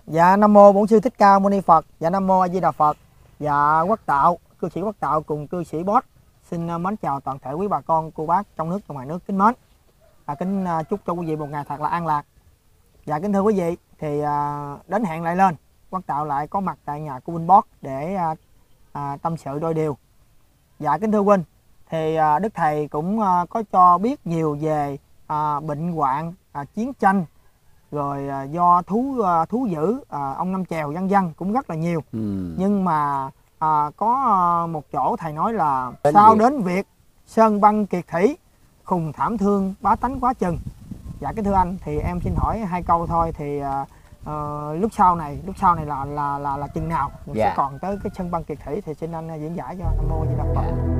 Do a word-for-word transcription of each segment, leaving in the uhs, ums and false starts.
Dạ Nam Mô Bổn Sư Thích Ca Mâu Ni Phật. Dạ Nam Mô A Di Đà Phật. Dạ Quốc Tạo, cư sĩ Quốc Tạo cùng cư sĩ Boss xin mến chào toàn thể quý bà con cô bác trong nước và ngoài nước kính mến. À, kính chúc cho quý vị một ngày thật là an lạc. Dạ kính thưa quý vị, thì à, đến hẹn lại lên, Quốc Tạo lại có mặt tại nhà của Huynh Boss để à, à, tâm sự đôi điều. Dạ kính thưa huynh, thì à, Đức Thầy cũng à, có cho biết nhiều về à, bệnh hoạn, à, chiến tranh, rồi à, do thú à, thú dữ, à, ông Năm Chèo vân vân cũng rất là nhiều. Ừ. Nhưng mà à, có à, một chỗ thầy nói là đến sau việc. đến việc sơn băng kiệt thủy, khùng thảm thương bá tánh quá chừng. Dạ kính thưa anh, thì em xin hỏi hai câu thôi, thì à, à, lúc sau này lúc sau này là là là, là chừng nào mình dạ. sẽ còn tới cái sơn băng kiệt thủy, thì xin anh diễn giải cho. Nam Mô A Di Đà Phật. Dạ.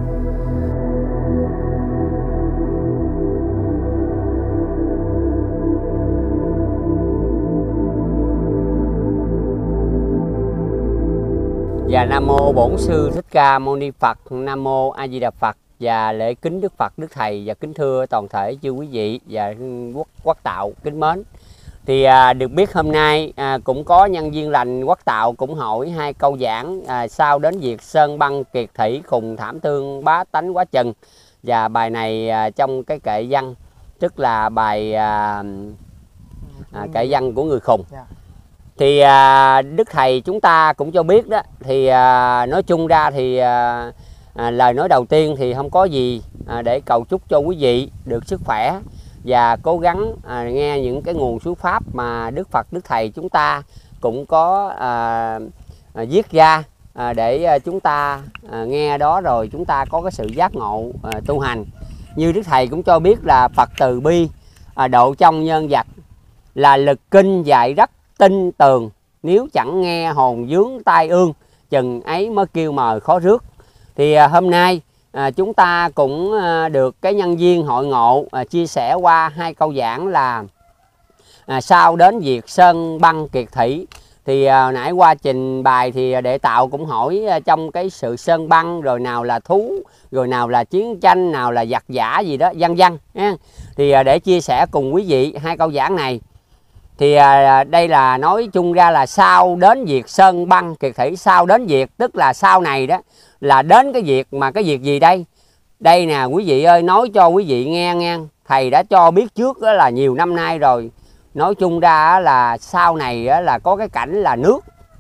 Và Nam Mô Bổn Sư Thích Ca Mâu Ni Phật. Nam Mô A Di Đà Phật. Và lễ kính Đức Phật, Đức Thầy và kính thưa toàn thể chư quý vị và quốc Quốc Tạo kính mến. Thì à, được biết hôm nay à, cũng có nhân viên lành Quốc Tạo cũng hỏi hai câu giảng à, sau đến việc sơn băng kiệt thủy, khùng thảm thương bá tánh quá chừng. Và bài này à, trong cái kệ văn, tức là bài à, à, kệ văn của người khùng. Thì à, Đức Thầy chúng ta cũng cho biết đó, thì à, nói chung ra thì à, à, lời nói đầu tiên thì không có gì à, để cầu chúc cho quý vị được sức khỏe và cố gắng à, nghe những cái nguồn书pháp mà Đức Phật, Đức Thầy chúng ta cũng có à, à, viết ra à, để à, chúng ta à, nghe đó rồi chúng ta có cái sự giác ngộ à, tu hành. Như Đức Thầy cũng cho biết là Phật từ bi à, độ trong nhân vật, là lực kinh dạy rất tinh tường, nếu chẳng nghe hồn vướng tai ương, chừng ấy mới kêu mời khó rước. Thì à, hôm nay à, chúng ta cũng à, được cái nhân viên hội ngộ à, chia sẻ qua hai câu giảng là à, sau đến việc sơn băng kiệt thủy. Thì à, nãy qua trình bày thì Đệ Tạo cũng hỏi à, trong cái sự sơn băng rồi nào là thú, rồi nào là chiến tranh, nào là giặc giả gì đó vân vân. Thì à, để chia sẻ cùng quý vị hai câu giảng này, thì à, đây là nói chung ra là sau đến việc sơn băng kiệt thủy, sau đến việc tức là sau này đó là đến cái việc mà cái việc gì đây? Đây nè quý vị ơi, nói cho quý vị nghe nghe, thầy đã cho biết trước đó là nhiều năm nay rồi. Nói chung ra là sau này là có cái cảnh là nước.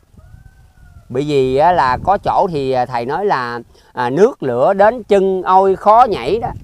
Bởi vì là có chỗ thì thầy nói là à, nước lửa đến chân ôi khó nhảy đó,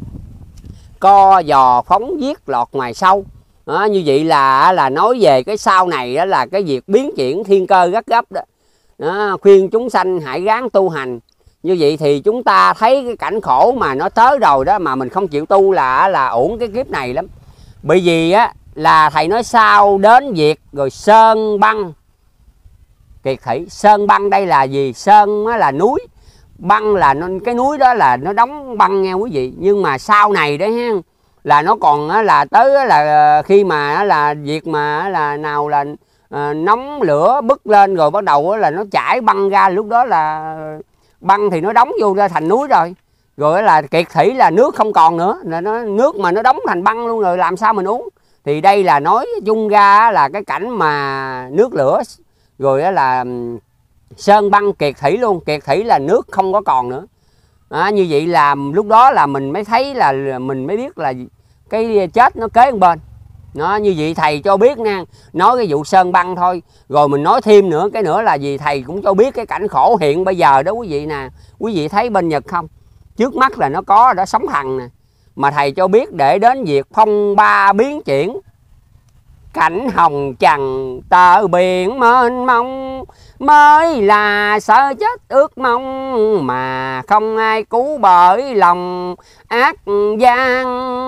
co giò phóng giết lọt ngoài sâu. Đó, như vậy là là nói về cái sau này đó là cái việc biến chuyển thiên cơ rất gấp đó. Đó, khuyên chúng sanh hãy ráng tu hành. Như vậy thì chúng ta thấy cái cảnh khổ mà nó tới rồi đó mà mình không chịu tu là là uổng cái kiếp này lắm. Bởi vì á là thầy nói sau đến việc rồi sơn băng kiệt thủy. Sơn băng đây là gì? Sơn là núi, băng là cái núi đó là nó đóng băng nghe quý vị. Nhưng mà sau này đấy ha, là nó còn là tới là khi mà là việc mà là nào là à, nóng lửa bứt lên rồi bắt đầu là nó chảy băng ra, lúc đó là băng thì nó đóng vô ra thành núi rồi. Rồi là kiệt thủy là nước không còn nữa, là nó nước mà nó đóng thành băng luôn rồi làm sao mình uống. Thì đây là nói chung ra là cái cảnh mà nước lửa rồi là sơn băng kiệt thủy luôn. Kiệt thủy là nước không có còn nữa. Đó, như vậy là lúc đó là mình mới thấy là mình mới biết là cái chết nó kế một bên. Nó như vậy thầy cho biết nha, nói cái vụ sơn băng thôi. Rồi mình nói thêm nữa, cái nữa là gì thầy cũng cho biết cái cảnh khổ hiện bây giờ đó quý vị nè. Quý vị thấy bên Nhật không? Trước mắt là nó có đó, sóng thần nè. Mà thầy cho biết để đến việc phong ba biến chuyển, cảnh hồng trần tờ biển mênh mông, mới là sợ chết ước mong mà không ai cứu bởi lòng ác gian.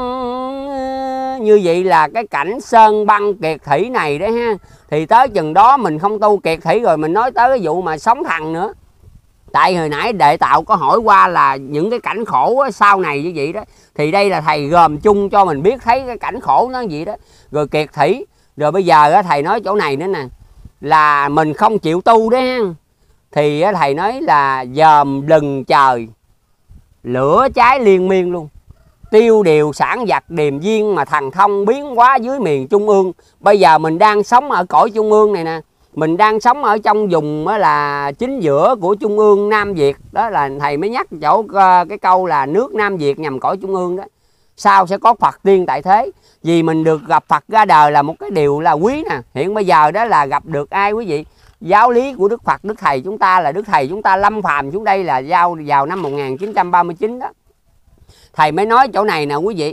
Như vậy là cái cảnh sơn băng kiệt thủy này đấy ha. Thì tới chừng đó mình không tu kiệt thủy rồi mình nói tới cái vụ mà sóng thần nữa. Tại hồi nãy Đệ Tạo có hỏi qua là những cái cảnh khổ sau này như vậy đó. Thì đây là thầy gồm chung cho mình biết thấy cái cảnh khổ nó vậy đó. Rồi kiệt thủy. Rồi bây giờ thầy nói chỗ này nữa nè, là mình không chịu tu đấy ha. Thì thầy nói là dòm lừng trời, lửa cháy liên miên luôn. Tiêu điều sản vật điềm viên mà thần thông biến hóa dưới miền Trung ương. Bây giờ mình đang sống ở cõi Trung ương này nè. mình đang sống ở trong vùng là chính giữa của Trung ương Nam Việt. Đó là thầy mới nhắc chỗ cái câu là nước Nam Việt nhằm cõi Trung ương đó. Sau sẽ có Phật tiên tại thế. Vì mình được gặp Phật ra đời là một cái điều là quý nè. Hiện bây giờ đó là gặp được ai quý vị? Giáo lý của Đức Phật, Đức Thầy chúng ta là Đức Thầy chúng ta lâm phàm xuống đây là giao vào năm một nghìn chín trăm ba mươi chín đó. Thầy mới nói chỗ này nè quý vị.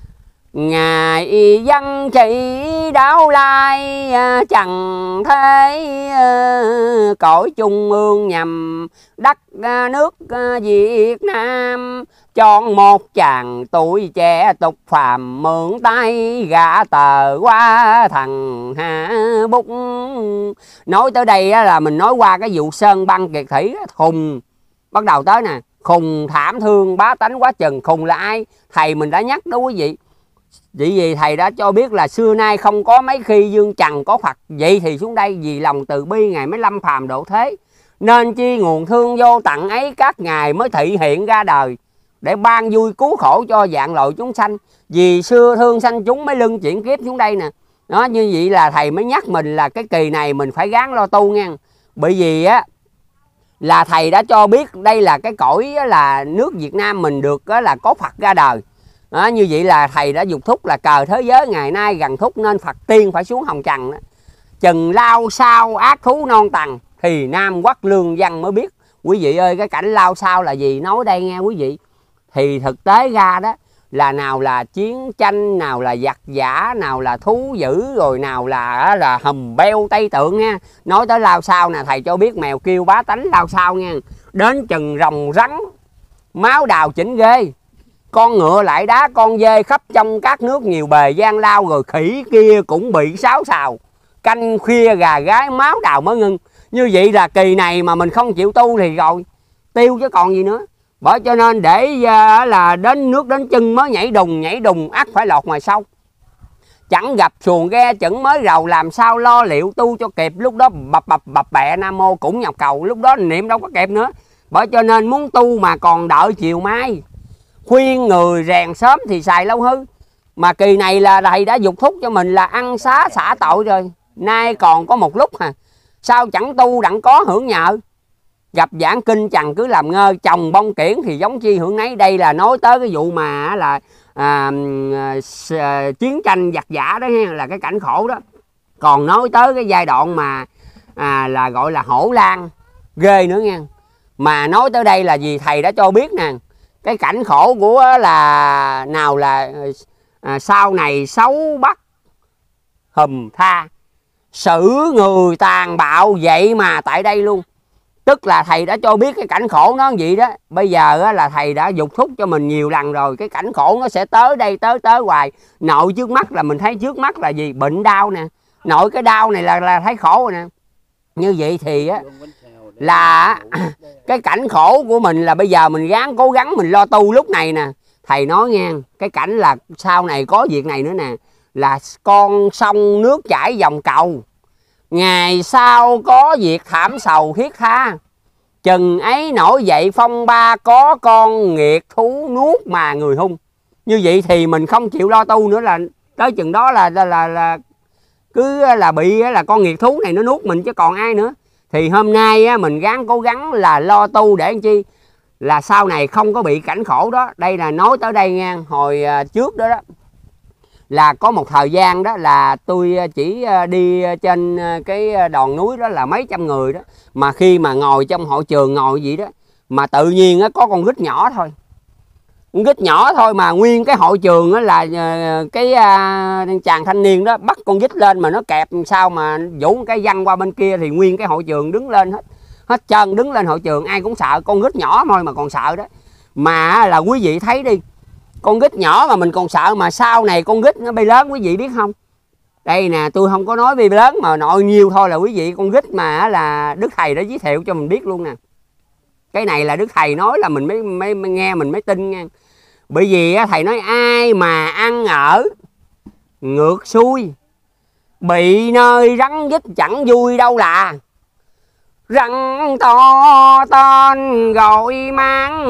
Ngài dân chỉ đáo lai chẳng thế cõi Trung ương nhằm đất nước Việt Nam, chọn một chàng tuổi trẻ tục phàm mượn tay gã tờ qua thằng Hạ Bút. Nói tới đây là mình nói qua cái vụ Sơn Băng Kiệt Thủy khùng bắt đầu tới nè, khùng thảm thương bá tánh quá chừng. Khùng là ai? Thầy mình đã nhắc đó quý vị. Vì gì thầy đã cho biết là xưa nay không có mấy khi dương trần có Phật. Vậy thì xuống đây vì lòng từ bi Ngài mới lâm phàm độ thế. Nên chi nguồn thương vô tận ấy các ngài mới thị hiện ra đời, để ban vui cứu khổ cho dạng loại chúng sanh. Vì xưa thương sanh chúng mới lưng chuyển kiếp xuống đây nè. Đó, như vậy là thầy mới nhắc mình là cái kỳ này mình phải gắng lo tu nha. Bởi vì á là thầy đã cho biết đây là cái cõi là nước Việt Nam mình được là có Phật ra đời. Đó, như vậy là thầy đã dục thúc là cờ thế giới ngày nay gần thúc nên Phật tiên phải xuống hồng trần đó. Chừng lao sao ác thú non tầng thì Nam quốc lương dân mới biết. Quý vị ơi, cái cảnh lao sao là gì? Nói đây nghe quý vị. Thì thực tế ra đó là nào là chiến tranh, nào là giặc giả, nào là thú dữ, rồi nào là là hùm beo Tây Tượng nha. Nói tới lao sao nè, thầy cho biết mèo kêu bá tánh lao sao nha. Đến chừng rồng rắn, máu đào chỉnh ghê. Con ngựa lại đá con dê khắp trong các nước nhiều bề gian lao, rồi khỉ kia cũng bị sáo xào. Canh khuya gà gái máu đào mới ngưng. Như vậy là kỳ này mà mình không chịu tu thì rồi tiêu chứ còn gì nữa. Bởi cho nên để uh, là đến nước đến chân mới nhảy đùng, nhảy đùng ắt phải lọt ngoài sâu. Chẳng gặp xuồng ghe chẩn mới rầu, làm sao lo liệu tu cho kịp. Lúc đó bập bập bập bẹ Nam Mô cũng nhập cầu, lúc đó niệm đâu có kịp nữa. Bởi cho nên muốn tu mà còn đợi chiều mai, khuyên người rèn sớm thì xài lâu hư. Mà kỳ này là thầy đã dục thúc cho mình là ăn xá xả tội rồi. Nay còn có một lúc hà, sao chẳng tu đặng có hưởng nhờ. Gặp giảng kinh chẳng cứ làm ngơ, chồng bông kiển thì giống chi hưởng nấy. Đây là nói tới cái vụ mà là à, à, chiến tranh giặc giả đó ha, là cái cảnh khổ đó. Còn nói tới cái giai đoạn mà à, là gọi là hổ lang ghê nữa nha. Mà nói tới đây là gì thầy đã cho biết nè, cái cảnh khổ của là nào là à, sau này xấu bắt hùm tha, xử người tàn bạo vậy mà tại đây luôn. Tức là thầy đã cho biết cái cảnh khổ nó vậy đó. Bây giờ á, là thầy đã dục thúc cho mình nhiều lần rồi. Cái cảnh khổ nó sẽ tới đây, tới tới hoài. Nội trước mắt là mình thấy trước mắt là gì? Bệnh đau nè. Nội cái đau này là, là thấy khổ rồi nè. Như vậy thì á, là cái cảnh khổ của mình là bây giờ mình gắng cố gắng mình lo tu lúc này nè. Thầy nói nghe, cái cảnh là sau này có việc này nữa nè, là con sông nước chảy dòng cầu. Ngày sau có việc thảm sầu thiết tha, chừng ấy nổi dậy phong ba có con nghiệt thú nuốt mà người hung. Như vậy thì mình không chịu lo tu nữa là tới chừng đó là là là, là cứ là bị là con nghiệt thú này nó nuốt mình chứ còn ai nữa. Thì hôm nay á, mình gắng cố gắng là lo tu để làm chi là sau này không có bị cảnh khổ đó. Đây là nói tới đây nha, hồi trước đó đó là có một thời gian đó là tôi chỉ đi trên cái đòn núi đó là mấy trăm người đó, mà khi mà ngồi trong hội trường ngồi gì đó mà tự nhiên có con rít nhỏ thôi, con rít nhỏ thôi mà nguyên cái hội trường đó là cái chàng thanh niên đó bắt con rít lên mà nó kẹp sao mà vũ cái văng qua bên kia thì nguyên cái hội trường đứng lên hết, hết trơn đứng lên hội trường, ai cũng sợ. Con rít nhỏ thôi mà còn sợ đó. Mà là quý vị thấy đi, con rít nhỏ mà mình còn sợ, mà sau này con rít nó bay lớn quý vị biết không? Đây nè, tôi không có nói bay lớn mà nội nhiêu thôi là quý vị, con rít mà là Đức Thầy đã giới thiệu cho mình biết luôn nè. Cái này là Đức Thầy nói là mình mới, mới, mới nghe mình mới tin nha. Bởi vì thầy nói ai mà ăn ở ngược xuôi, bị nơi rắn rít chẳng vui đâu là. Rắn to tên gọi mang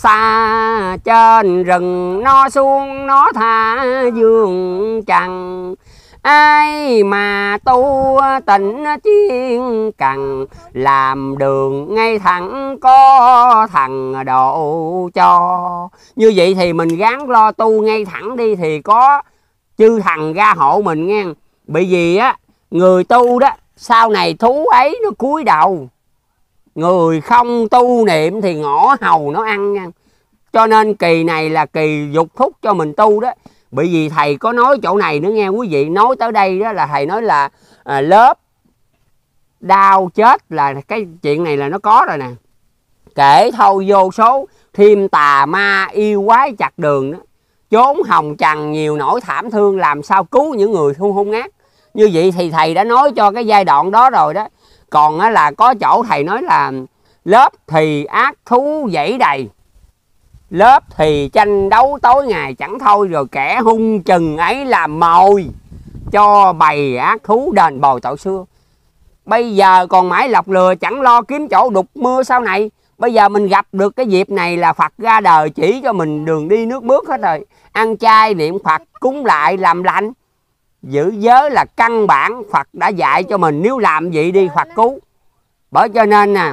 xa, trên rừng nó xuống nó tha dương trần. ai mà tu tịnh chuyên cần, làm đường ngay thẳng có thằng độ cho. Như vậy thì mình gắng lo tu ngay thẳng đi thì có chư thần ra hộ mình nghe. Bởi vì á, người tu đó sau này thú ấy nó cúi đầu, người không tu niệm thì ngõ hầu nó ăn nha. Cho nên kỳ này là kỳ dục thúc cho mình tu đó. Bởi vì thầy có nói chỗ này nữa nghe quý vị. Nói tới đây đó là thầy nói là à, lớp đau chết là cái chuyện này là nó có rồi nè. Kể thôi vô số thêm tà ma yêu quái chặt đường đó, chốn hồng trần nhiều nỗi thảm thương, làm sao cứu những người hung hung ác. Như vậy thì thầy đã nói cho cái giai đoạn đó rồi đó. Còn á, là có chỗ thầy nói là lớp thì ác thú dãy đầy, lớp thì tranh đấu tối ngày chẳng thôi, rồi kẻ hung chừng ấy làm mồi cho bầy ác thú đền bồi tội xưa. Bây giờ còn mãi lọc lừa chẳng lo kiếm chỗ đục mưa sau này. Bây giờ mình gặp được cái dịp này là Phật ra đời chỉ cho mình đường đi nước bước hết rồi. Ăn chay niệm Phật cúng lại làm lành, giữ giới là căn bản Phật đã dạy cho mình. Nếu làm vậy đi Phật cứu. Bởi cho nên nè,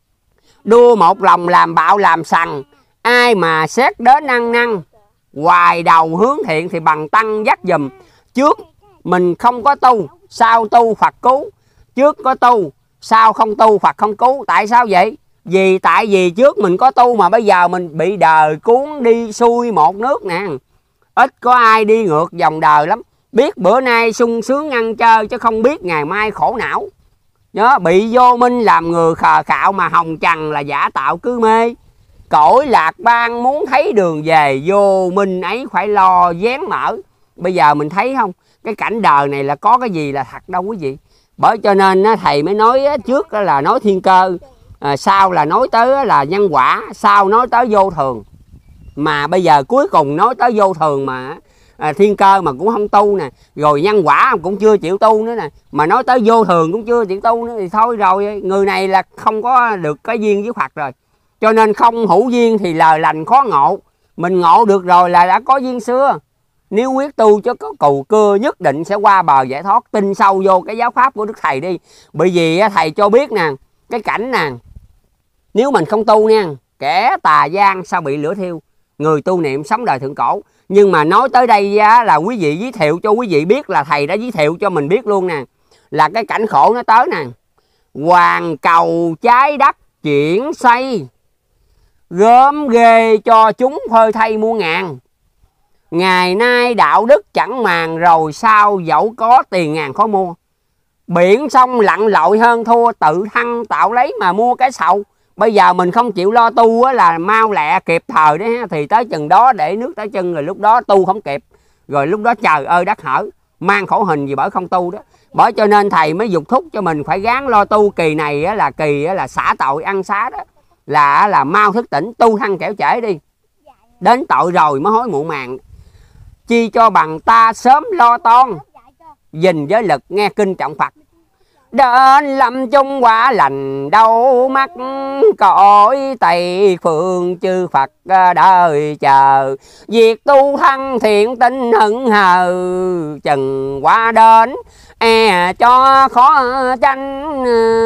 đua một lòng làm bạo làm sằng, ai mà xét đến ăn năn, hoài đầu hướng thiện thì bằng tăng dắt dùm. Trước mình không có tu, sau tu Phật cứu. Trước có tu, sau không tu Phật không cứu. Tại sao vậy? Vì tại vì trước mình có tu mà bây giờ mình bị đời cuốn đi xuôi một nước nè. Ít có ai đi ngược dòng đời lắm. Biết bữa nay sung sướng ăn chơi chứ không biết ngày mai khổ não. Nhớ bị vô minh làm người khờ khạo, mà hồng trần là giả tạo cứ mê. Cõi lạc ban muốn thấy đường về, vô minh ấy phải lo vén mở. Bây giờ mình thấy không, cái cảnh đời này là có cái gì là thật đâu quý vị. Bởi cho nên thầy mới nói trước là nói thiên cơ, à, sau là nói tới là nhân quả, sau nói tới vô thường. Mà bây giờ cuối cùng nói tới vô thường mà à, thiên cơ mà cũng không tu nè, rồi nhân quả cũng chưa chịu tu nữa nè, mà nói tới vô thường cũng chưa chịu tu nữa thì thôi rồi, người này là không có được cái duyên với Phật rồi. Cho nên không hữu duyên thì lời lành khó ngộ. Mình ngộ được rồi là đã có duyên xưa. Nếu quyết tu cho có cù cưa nhất định sẽ qua bờ giải thoát. Tin sâu vô cái giáo pháp của Đức Thầy đi. Bởi vì thầy cho biết nè, cái cảnh nè, nếu mình không tu nha, kẻ tà gian sao bị lửa thiêu, người tu niệm sống đời thượng cổ. Nhưng mà nói tới đây là quý vị giới thiệu cho quý vị biết, là thầy đã giới thiệu cho mình biết luôn nè, là cái cảnh khổ nó tới nè. Hoàn cầu trái đất chuyển xây, gớm ghê cho chúng phơi thay muôn ngàn. Ngày nay đạo đức chẳng màng, rồi sao dẫu có tiền ngàn khó mua. Biển sông lặn lội hơn thua, tự thân tạo lấy mà mua cái sầu. Bây giờ mình không chịu lo tu á, là mau lẹ kịp thời đấy, thì tới chừng đó để nước tới chân, rồi lúc đó tu không kịp, rồi lúc đó trời ơi đất hở, mang khổ hình gì bởi không tu đó. Bởi cho nên thầy mới dục thúc cho mình phải gắng lo tu. Kỳ này á, là kỳ á, là xả tội ăn xá đó, là là mau thức tỉnh tu thân kẻo trễ đi, đến tội rồi mới hối muộn màng. Chi cho bằng ta sớm lo toan, dình giới lực nghe kinh trọng Phật. Đến lâm chung quả lành đâu mắt, cõi Tây phương chư Phật đời chờ. Việc tu thân thiện tinh hững hờ, chừng qua đến e cho khó tranh.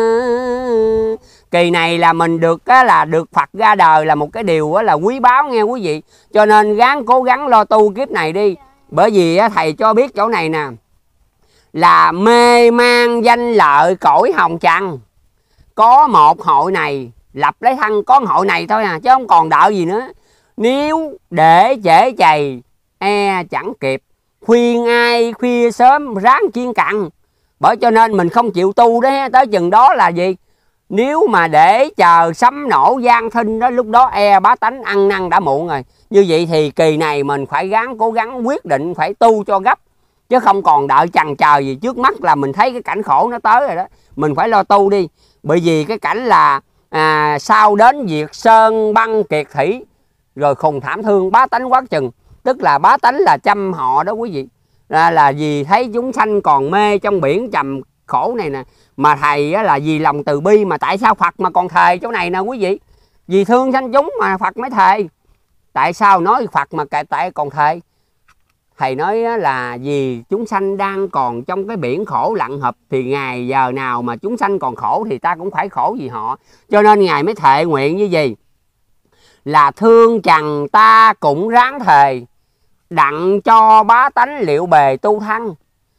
Kỳ này là mình được là được Phật ra đời là một cái điều là quý báu nghe quý vị. Cho nên gắng cố gắng lo tu kiếp này đi. Bởi vì thầy cho biết chỗ này nè, là mê mang danh lợi cõi hồng trần. Có một hội này lập lấy thân, có hội này thôi à, chứ không còn đợi gì nữa. Nếu để trễ chày e chẳng kịp, khuyên ai khuya sớm ráng chiên cặn. Bởi cho nên mình không chịu tu đấy, tới chừng đó là gì, nếu mà để chờ sấm nổ gian thinh đó, lúc đó e bá tánh ăn năn đã muộn rồi. Như vậy thì kỳ này mình phải gắng cố gắng quyết định phải tu cho gấp, chứ không còn đợi chần chờ gì. Trước mắt là mình thấy cái cảnh khổ nó tới rồi đó, mình phải lo tu đi. Bởi vì cái cảnh là à, sau đến việc sơn băng kiệt thủy, rồi khùng thảm thương bá tánh quá chừng. Tức là bá tánh là chăm họ đó quý vị, là, là vì thấy chúng sanh còn mê trong biển trầm khổ này nè. Mà thầy á, là vì lòng từ bi. Mà tại sao Phật mà còn thề chỗ này nè quý vị, vì thương sanh chúng mà Phật mới thề. Tại sao nói Phật mà tại còn thề? thầy nói là vì chúng sanh đang còn trong cái biển khổ lặng hợp, thì ngày giờ nào mà chúng sanh còn khổ thì ta cũng phải khổ vì họ. Cho nên ngài mới thệ nguyện như gì? Là thương trần ta cũng ráng thề, đặng cho bá tánh liệu bề tu thăng.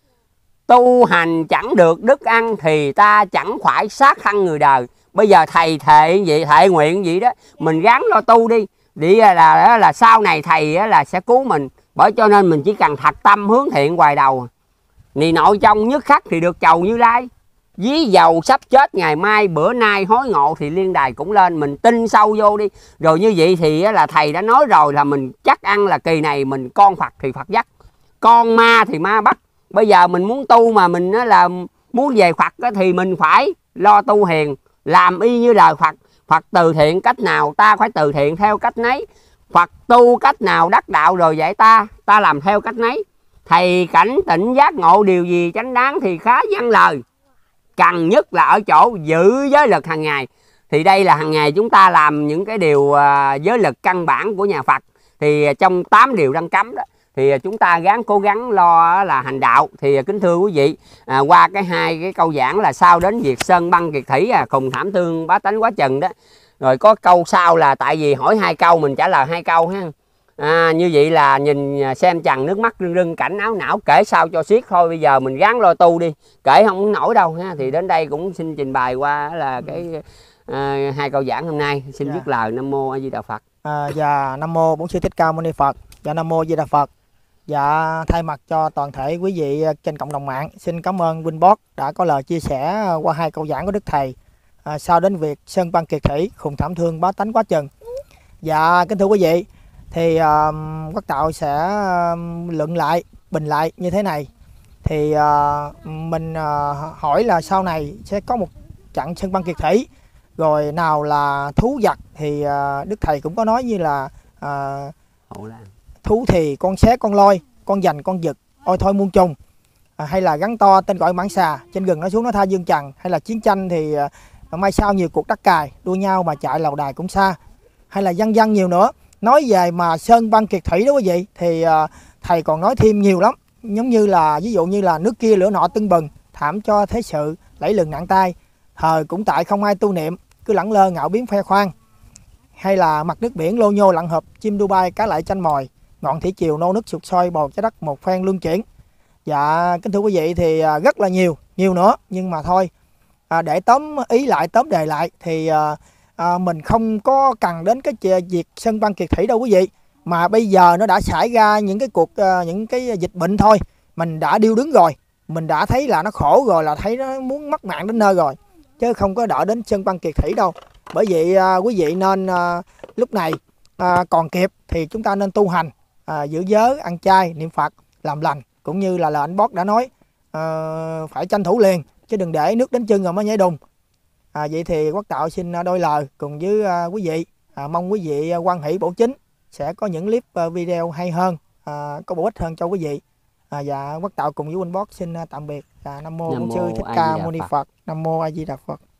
Tu hành chẳng được đức ăn thì ta chẳng phải sát thân người đời. Bây giờ thầy thệ vậy, thệ nguyện vậy đó, mình ráng lo tu đi, để là, là, là sau này thầy là sẽ cứu mình. Bởi cho nên mình chỉ cần thật tâm hướng thiện hoài đầu, nì nội trong nhất khắc thì được chầu Như Lai. Dí dầu sắp chết ngày mai, bữa nay hối ngộ thì liên đài cũng lên. Mình tin sâu vô đi. Rồi như vậy thì là thầy đã nói rồi, là mình chắc ăn là kỳ này mình con Phật thì Phật dắt, con ma thì ma bắt. Bây giờ mình muốn tu mà mình là muốn về Phật thì mình phải lo tu hiền, làm y như lời Phật. Phật từ thiện cách nào ta phải từ thiện theo cách nấy. Phật tu cách nào đắc đạo rồi dạy ta, ta làm theo cách nấy. Thầy cảnh tỉnh giác ngộ điều gì chánh đáng thì khá vâng lời. Cần nhất là ở chỗ giữ giới lực hàng ngày. Thì đây là hàng ngày chúng ta làm những cái điều giới lực căn bản của nhà Phật. Thì trong tám điều răn cấm đó, thì chúng ta gắng cố gắng lo là hành đạo. Thì kính thưa quý vị, à, qua cái hai cái câu giảng là sau đến việc sơn băng kiệt thủy, à, khùng thảm thương bá tánh quá chừng đó. Rồi có câu sau là tại vì hỏi hai câu mình trả lời hai câu ha. À, như vậy là nhìn xem chằn nước mắt rưng rưng, cảnh áo não, kể sao cho xiết thôi. Bây giờ mình gắng lo tu đi, kể không nổi đâu ha. Thì đến đây cũng xin trình bày qua là cái à, hai câu giảng hôm nay. Xin Dạ. dứt lời. Nam mô A Di Đà Phật. À, và Nam mô Bổn Sư Thích Ca Mâu Ni Phật. Và Nam mô A Di Đà Phật. Dạ, thay mặt cho toàn thể quý vị trên cộng đồng mạng, xin cảm ơn Winbot đã có lời chia sẻ qua hai câu giảng của Đức Thầy. À, sau đến việc sơn băng kiệt thủy, khùng thảm thương bá tánh quá chừng. Dạ, kính thưa quý vị, thì uh, Quốc Tạo sẽ uh, luận lại, bình lại như thế này. Thì uh, mình uh, hỏi là sau này sẽ có một trận sơn băng kiệt thủy, rồi nào là thú vật thì uh, Đức Thầy cũng có nói như là uh, thú thì con xé con lôi, con dành con giật, ôi thôi muôn trùng, à, hay là gắn to tên gọi mãng xà, trên rừng nó xuống nó tha dương trần, hay là chiến tranh thì uh, mai sau nhiều cuộc đắc cài, đua nhau mà chạy lầu đài cũng xa, hay là dân dân nhiều nữa. Nói về mà sơn băng kiệt thủy đó quý vị, thì uh, thầy còn nói thêm nhiều lắm, giống như là ví dụ như là nước kia lửa nọ tưng bừng, thảm cho thế sự lẫy lừng nặng tay, thời cũng tại không ai tu niệm, cứ lẳng lơ ngạo biến khoe khoang, hay là mặt nước biển lô nhô lặn hợp, chim Dubai cá lại chanh mồi, ngọn thủy triều nô nức sụt sôi, bầu trái đất một phen luân chuyển. Dạ kính thưa quý vị, thì uh, rất là nhiều nhiều nữa, nhưng mà thôi à, để tóm ý lại, tóm đề lại thì uh, À, mình không có cần đến cái việc sơn băng kiệt thủy đâu quý vị, mà bây giờ nó đã xảy ra những cái cuộc uh, những cái dịch bệnh thôi, mình đã điêu đứng rồi, mình đã thấy là nó khổ rồi, là thấy nó muốn mất mạng đến nơi rồi, chứ không có đợi đến sơn băng kiệt thủy đâu. Bởi vậy uh, quý vị nên uh, lúc này uh, còn kịp thì chúng ta nên tu hành, uh, giữ giới, ăn chay, niệm Phật, làm lành, cũng như là lời anh Bót đã nói, uh, phải tranh thủ liền, chứ đừng để nước đến chân rồi mới nhảy đùng. À, vậy thì Quốc Tạo xin đôi lời cùng với uh, quý vị, à, mong quý vị uh, hoan hỷ bổ chính, sẽ có những clip uh, video hay hơn, uh, có bổ ích hơn cho quý vị. À, và Quốc Tạo cùng với Winbot xin uh, tạm biệt. À, Nam mô Bổn Sư Thích Ca Mâu Ni Phật. Nam mô A Di Đà Phật.